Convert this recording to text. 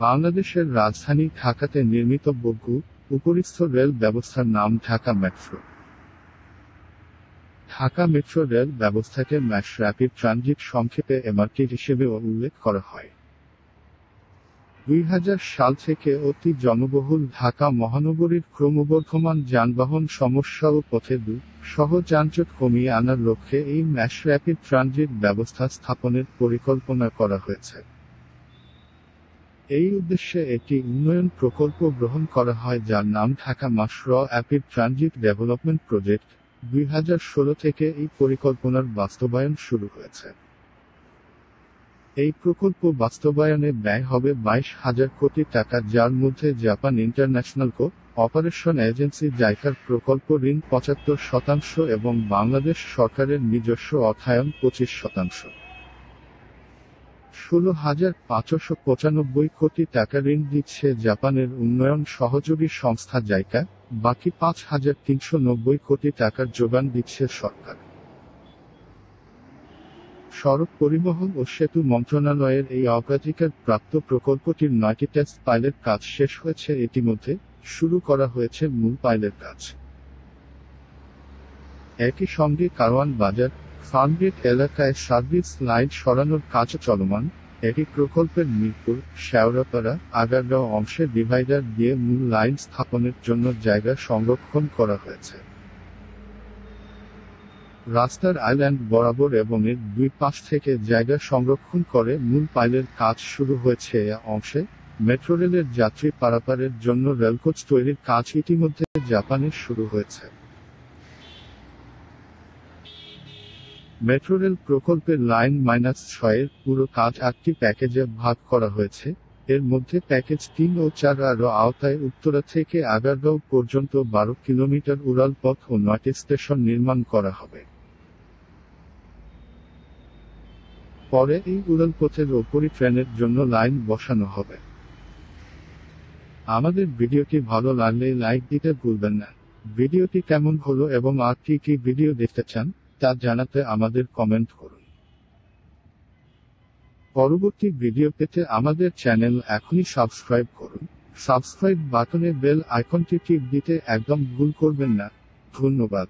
বাংলাদেশের রাজধানী ঢাকাতে নির্মিত বহু উপরিস্থ রেল ব্যবস্থার নাম Dhaka metro. Dhaka metro rail ব্যবস্থাকে ম্যাস র্যাপিড ট্রানজিট সংক্ষেপে এমআরটি হিসেবেও উল্লেখ করা হয়। 2000 সাল থেকে অতি জনবহুল ঢাকা মহানগরীর ক্রমবর্ধমান যানবাহন সমস্যা ও পথে সহ যানজট কমিয়ে আনার লক্ষ্যে এই ম্যাস র্যাপিড ট্রানজিট ব্যবস্থা স্থাপনের পরিকল্পনা করা হয়েছে। এই উদ্দেশ্যে একটি উন্নয়ন প্রকল্প গ্রহণ করা হয় যার নাম Dhaka mass rapid transit development project. 2016 থেকে এই পরিকল্পনার বাস্তবায়ন শুরু হয়েছে। এই প্রকল্প বাস্তবায়নে ব্যয় হবে 22,000 কোটি টাকা, যার মধ্যে জাপান ইন্টারন্যাশনাল অপারেশন এজেন্সি জাইকার প্রকল্প ঋণ 75% এবং বাংলাদেশ সরকারের নিজস্ব অর্থায়ন 25%। 16,595 কোটি টাকা ঋণ দিচ্ছে জাপানের উন্নয়ন সহযোগী সংস্থা জাইকা, বাকি 5,390 কোটি টাকার যোগান দিচ্ছে সরকার। সড়ক পরিবহন ও সেতু মন্ত্রণালয়ের এই অগ্রাধিকার প্রাপ্ত প্রকল্পটির 9টি টেস্ট পাইলট কাজ শেষ হয়েছে, ইতিমধ্যে শুরু করা হয়েছে মূল পাইলট কাজ। একই সঙ্গে কারওয়ান বাজার ফার্মগেট এলাকায় সার্ভিস লাইন সরানোর কাজ চলমান। একই প্রকল্পের মিরপুর, শেওড়াপাড়া, আগারগাঁও অংশে ডিভাইডার দিয়ে মূল লাইন স্থাপনের জন্য জায়গা সংরক্ষণ করা হয়েছে। রাস্তার আইল্যান্ড বরাবর এবং এর দুই পাশ থেকে জায়গা সংরক্ষণ করে মূল পাইলের কাজ শুরু হয়েছে। এ অংশে মেট্রো রেলের যাত্রী পারাপারের জন্য রেলকোচ তৈরির কাজ ইতিমধ্যে জাপানে শুরু হয়েছে। মেট্রো রেল প্রকল্পের লাইন -6 পুরো কাজ 8টি প্যাকেজে ভাগ করা হয়েছে। এর মধ্যে প্যাকেজ 3 ও 4 এর আওতায় উত্তরা থেকে আগারগাঁও পর্যন্ত 12 কিলোমিটার উড়ালপথ ও 9টি স্টেশন নির্মাণ করা হবে। পরে এই উড়ালপথের ওপরই ট্রেনের জন্য লাইন বসানো হবে। আমাদের ভিডিওটি ভালো লাগলে লাইক দিতে ভুলবেন না। ভিডিওটি কেমন হলো এবং আর কি ভিডিও দেখতে চান তা জানাতে আমাদের কমেন্ট করুন। পরবর্তী ভিডিও পেতে আমাদের চ্যানেল এখনই সাবস্ক্রাইব করুন। সাবস্ক্রাইব বাটনে বেল আইকনটি টিপ দিতে একদম ভুল করবেন না। ধন্যবাদ।